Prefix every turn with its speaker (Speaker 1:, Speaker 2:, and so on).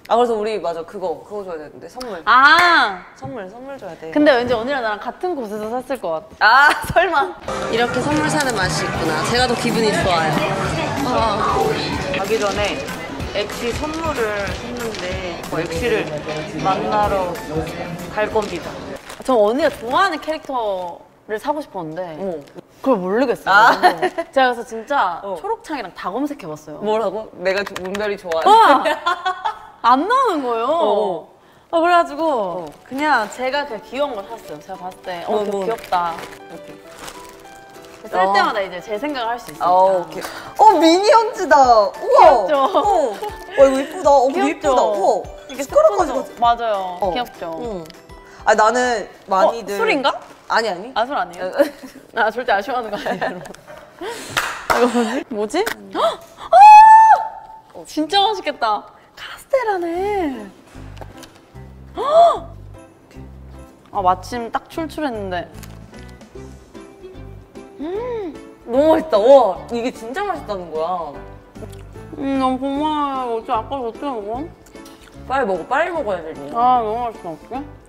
Speaker 1: 아 그래서 우리 맞아 그거 줘야 되는데 선물.
Speaker 2: 아
Speaker 1: 선물 줘야 돼.
Speaker 2: 근데 왠지 언니랑 나랑 같은 곳에서 샀을 것 같아.
Speaker 1: 아 설마. 이렇게 선물 사는 맛이 있구나. 제가 더 기분이 좋아요.
Speaker 2: 가기 전에 엑시 선물을 샀는데 엑시를 만나러 갈 겁니다. 저 언니가 좋아하는 캐릭터를 사고 싶었는데 그걸 모르겠어요.
Speaker 1: 아.
Speaker 2: 제가 그래서 진짜 초록창이랑 다 검색해봤어요.
Speaker 1: 뭐라고? 내가 문별이 좋아해.
Speaker 2: 안 나오는 거예요. 그래가지고 그냥 제가 그냥 귀여운 걸 샀어요. 제가 봤을 때 귀엽다. 이렇게 쓸 때마다 이제 제 생각을 할 수 있으니까.
Speaker 1: 오케이. 미니언즈다. 우와.
Speaker 2: 귀엽죠?
Speaker 1: 이거 이쁘다.
Speaker 2: 귀엽죠?
Speaker 1: 이쁘다. 우와.
Speaker 2: 이게
Speaker 1: 스카라까지.
Speaker 2: 맞아요. 귀엽죠?
Speaker 1: 아 나는 많이들.
Speaker 2: 술인가?
Speaker 1: 아니.
Speaker 2: 아, 술 아니에요? 나 절대 안 싫어하는 거 아니에요. 이거 뭐지? 진짜 맛있겠다. 카스테라네. 마침 딱 출출했는데.
Speaker 1: 너무 맛있다. 와 이게 진짜 맛있다는 거야.
Speaker 2: 너무 고마워요. 어째 아까 어떻게 먹어?
Speaker 1: 빨리 먹어야 돼.
Speaker 2: 너무 맛있어. 어떡해?